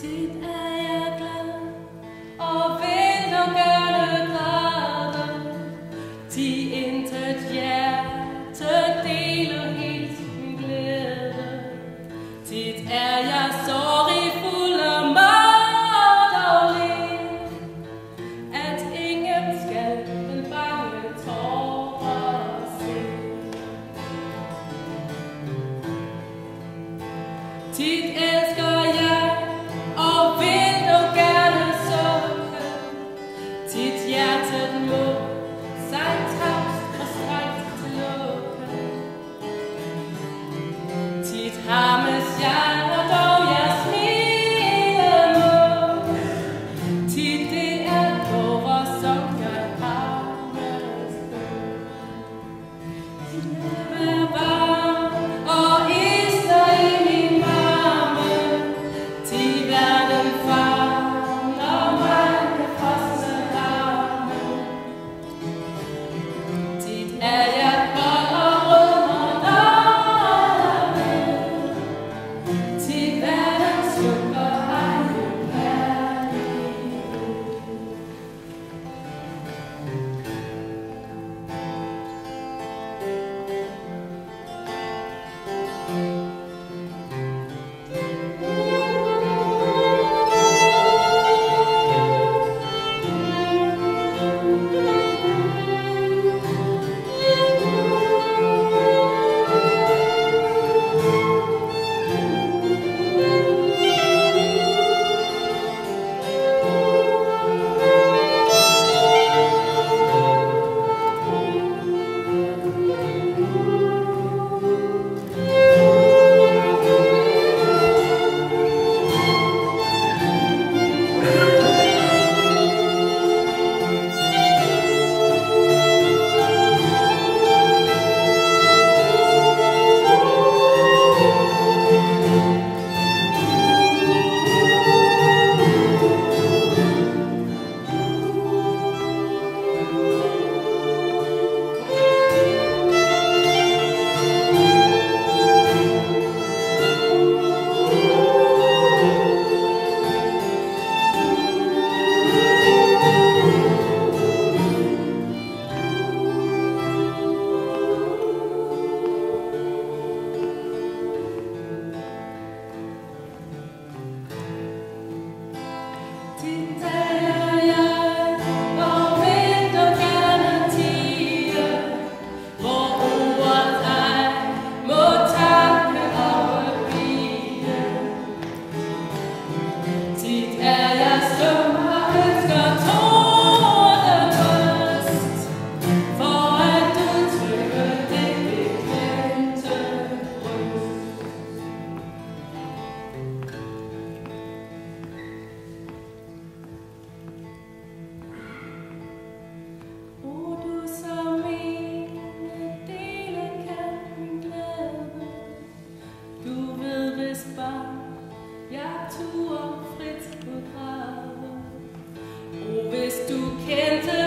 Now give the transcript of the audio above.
Tit er jeg glad og vil og gerne græde. Tit intet hjerte deler helt min glæde. Tit er jeg sorgfuld og mørk og led, at ingen skal den bange tårer se. Tit elsker jeg og vil og gerne sukke. Tit hjertet må sig tavst og strækt til lukke. Tit harmes jeg, og dog jeg smiler må. Tit det er tårer, som gør harmes død. Vær varm og ister i min varme. Tit verden favner mig med frosne arme. Tit er jeg kold og rød og dårlig. Tit verden slukker egen kærlighed. Tit taler jeg og vil og gerne tie, hvor ordet ej må tanke overblive. Tit er jeg stum og ønsker tordenrøst, for at udtrykke det beklemte bryst. O du som ene dele kan min glæde, du ved hvis bare jeg turer frit på græde. O hvis du kendte